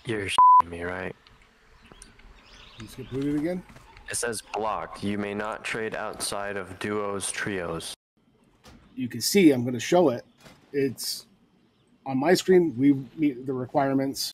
You're me, right? Let's get booted again. It says blocked. You may not trade outside of duos, trios. You can see I'm going to show it. It's on my screen. We meet the requirements.